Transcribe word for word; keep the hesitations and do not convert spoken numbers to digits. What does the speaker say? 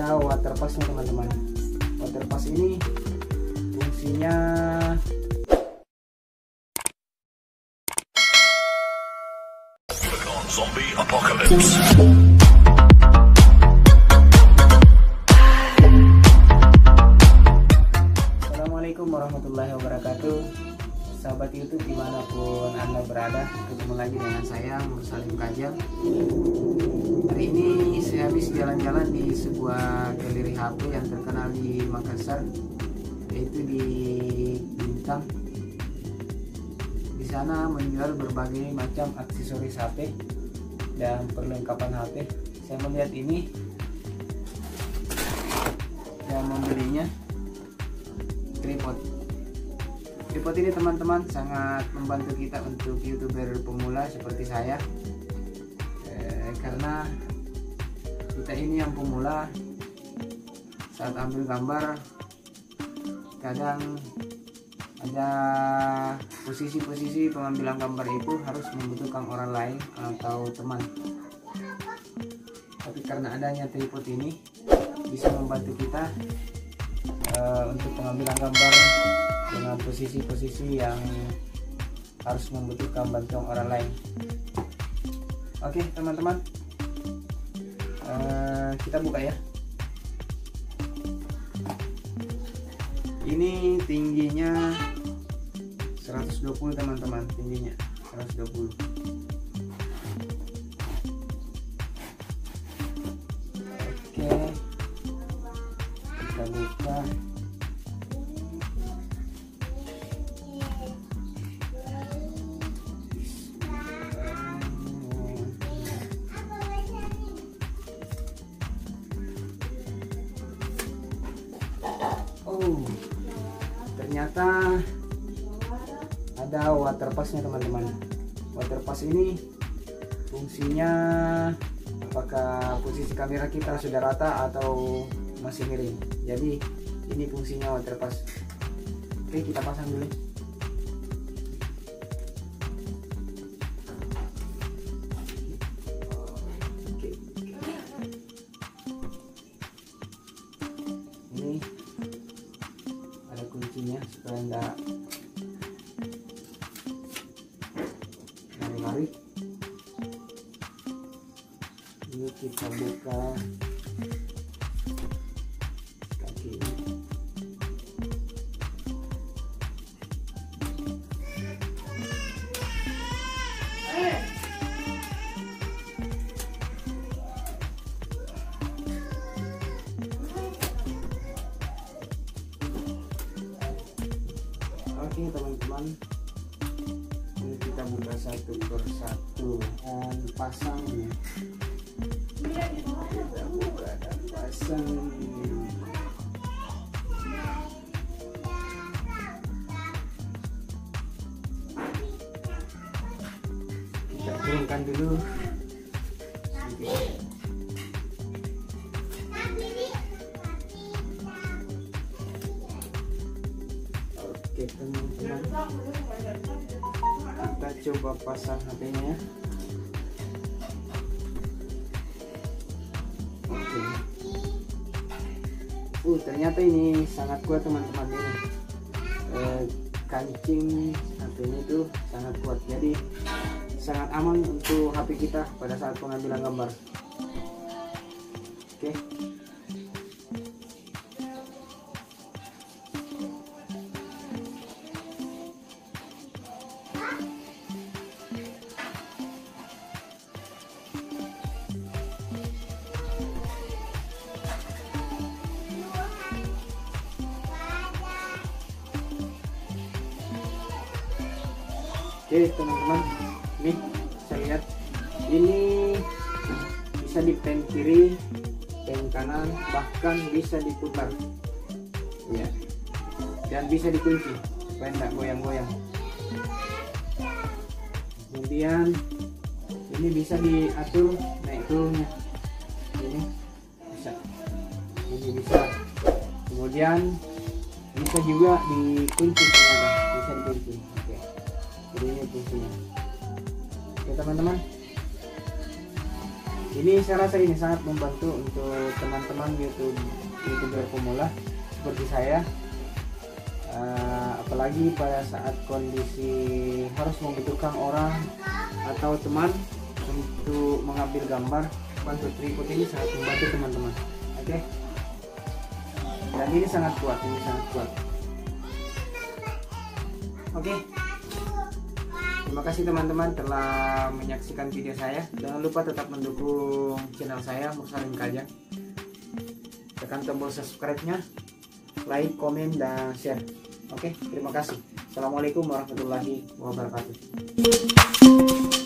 ada water pass nya teman-teman. Water pass ini fungsinya Zombie Apocalypse. Assalamualaikum warahmatullahi wabarakatuh. Sahabat YouTube dimanapun Anda berada, ketemu lagi dengan saya Mursalim Kajal. Hari ini saya habis jalan-jalan di sebuah galeri H P yang terkenal di Makassar, yaitu di Bintang. Di sana menjual berbagai macam aksesoris H P dan perlengkapan H P. Saya melihat ini dan membelinya tripod. Tripod ini teman-teman sangat membantu kita untuk YouTuber pemula seperti saya, eh, karena kita ini yang pemula saat ambil gambar kadang ada posisi-posisi pengambilan gambar itu harus membutuhkan orang lain atau teman, tapi karena adanya tripod ini bisa membantu kita uh, untuk pengambilan gambar dengan posisi-posisi yang harus membutuhkan bantuan orang lain. Oke teman-teman, uh, kita buka ya. Ini tingginya seratus dua puluh teman-teman, tingginya seratus dua puluh. Oke, kita buka. Oh, ternyata ada water pass-nya teman-teman. Water pass ini fungsinya apakah posisi kamera kita sudah rata atau masih miring. Jadi ini fungsinya water pass. Oke, kita pasang dulu. Oke. Ini ada kuncinya supaya enggak lari-lari. Ini kita buka kaki ini. Oke teman-teman, ini kita buka satu persatu dan pasangnya. Kita buka dan pasang. Kita turunkan dulu. Oke teman-teman, kita coba pasang H P-nya ya. Oke. Uh, ternyata ini sangat kuat teman-teman ini. Eh, kancing H P-nya itu sangat kuat, jadi sangat aman untuk H P kita pada saat pengambilan gambar. Oke. Oke teman-teman, nih saya lihat ini bisa di pen kiri, pen kanan, bahkan bisa diputar ya, dan bisa dikunci supaya tidak goyang-goyang. Kemudian ini bisa diatur naik turunnya, ini bisa, ini bisa. Kemudian bisa juga dikunci, ternyata bisa dikunci. Oke, jadi ini fungsinya. Oke teman-teman, Ini saya rasa ini sangat membantu untuk teman-teman YouTube YouTuber pemula seperti saya. Uh, apalagi pada saat kondisi harus membutuhkan orang atau teman untuk mengambil gambar, bantu tripod ini sangat membantu teman-teman. Oke, okay? Dan ini sangat kuat, ini sangat kuat. Oke, okay. Terima kasih teman-teman telah menyaksikan video saya. Jangan lupa tetap mendukung channel saya Mursalim Kajang. Tekan tombol subscribe-nya, like, komen, dan share. Oke, terima kasih. Assalamualaikum warahmatullahi wabarakatuh.